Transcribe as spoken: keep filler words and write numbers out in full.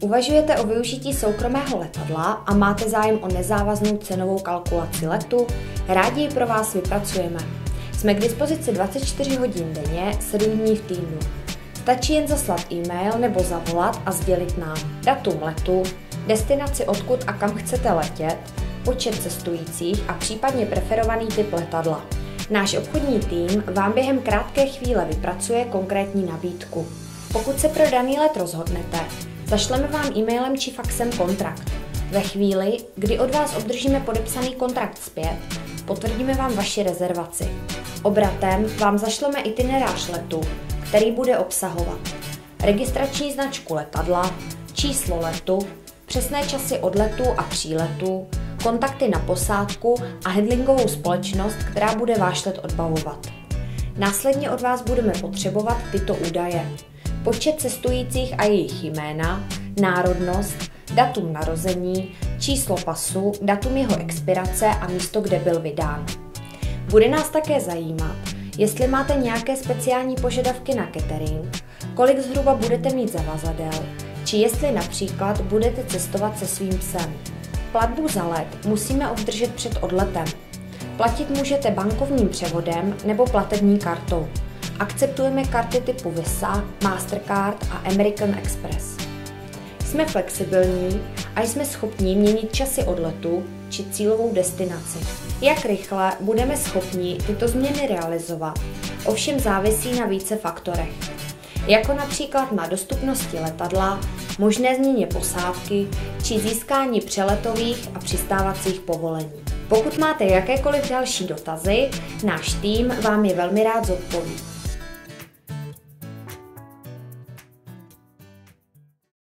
Uvažujete o využití soukromého letadla a máte zájem o nezávaznou cenovou kalkulaci letu? Rádi ji pro vás vypracujeme. Jsme k dispozici dvacet čtyři hodin denně, sedm dní v týdnu. Stačí jen zaslat e-mail nebo zavolat a sdělit nám datum letu, destinaci odkud a kam chcete letět, počet cestujících a případně preferovaný typ letadla. Náš obchodní tým vám během krátké chvíle vypracuje konkrétní nabídku. Pokud se pro daný let rozhodnete, zašleme vám e-mailem či faxem kontrakt. Ve chvíli, kdy od vás obdržíme podepsaný kontrakt zpět, potvrdíme vám vaši rezervaci. Obratem vám zašleme itinerář letu, který bude obsahovat registrační značku letadla, číslo letu, přesné časy odletu a příletu, kontakty na posádku a handlingovou společnost, která bude váš let odbavovat. Následně od vás budeme potřebovat tyto údaje: počet cestujících a jejich jména, národnost, datum narození, číslo pasu, datum jeho expirace a místo, kde byl vydán. Bude nás také zajímat, jestli máte nějaké speciální požadavky na catering, kolik zhruba budete mít zavazadel, či jestli například budete cestovat se svým psem. Platbu za let musíme obdržet před odletem. Platit můžete bankovním převodem nebo platební kartou. Akceptujeme karty typu Visa, Mastercard a American Express. Jsme flexibilní a jsme schopni měnit časy odletu či cílovou destinaci. Jak rychle budeme schopni tyto změny realizovat, ovšem závisí na více faktorech, jako například na dostupnosti letadla, možné změně posádky či získání přeletových a přistávacích povolení. Pokud máte jakékoliv další dotazy, náš tým vám je velmi rád zodpoví.